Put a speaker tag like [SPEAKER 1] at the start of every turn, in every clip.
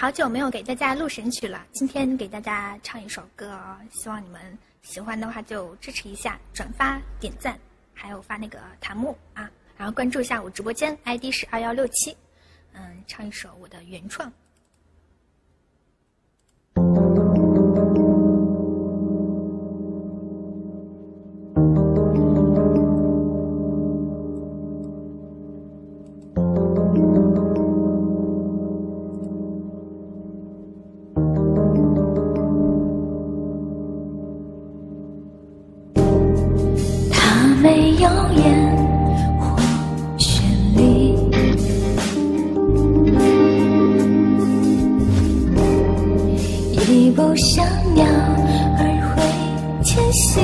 [SPEAKER 1] 好久没有给大家录神曲了，今天给大家唱一首歌，希望你们喜欢的话就支持一下，转发、点赞，还有发那个弹幕啊，然后关注一下我直播间 ，ID 是2167，唱一首我的原创。
[SPEAKER 2] 没有烟火绚丽，一步小鸟儿会前行，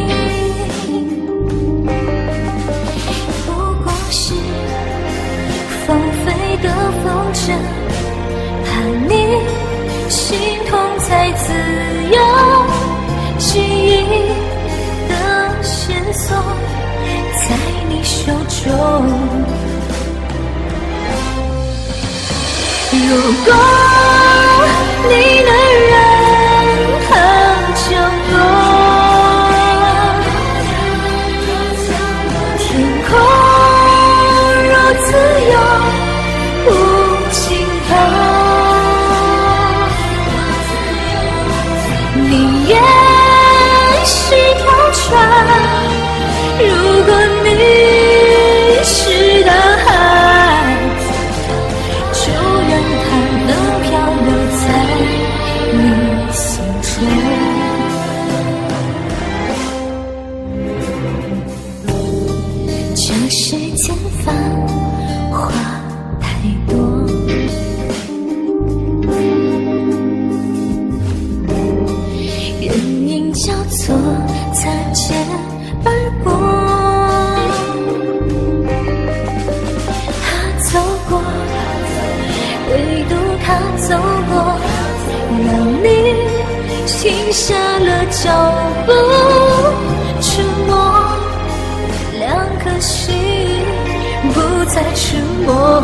[SPEAKER 2] 不过是风飞的风筝，怕你心痛才自由，记忆的线索在你手中。如果你能忍疼降落，天空如自由无尽头，你也是条船，如果你是大海，就让它能漂流在你心中。这世间繁华太多，人影交错，擦肩而过。他走过，唯独他走过，让你停下了脚步。沉默，两颗心不再沉默。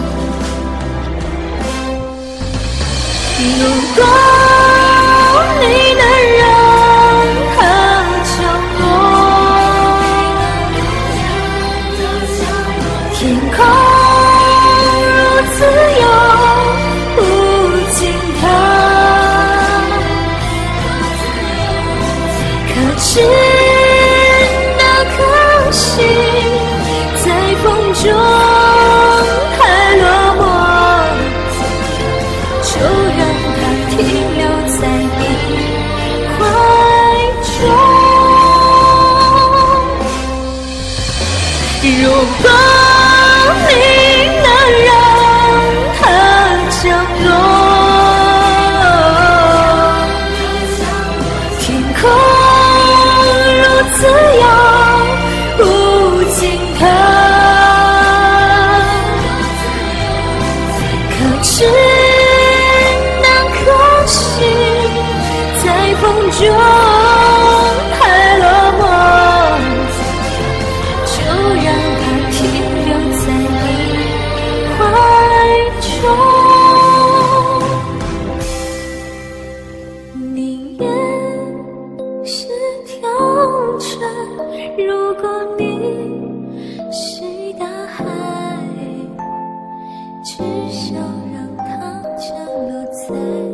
[SPEAKER 2] 如果你能让它降落，天空如自由无尽头，可知那颗心在风中还落寞，就让它停留在你怀中。如果你能让它降落，天空如自由无尽头，可知那颗心在风中还落寞，就让它停留在你怀中。你也是条船，如果你是大海，至少让它降落在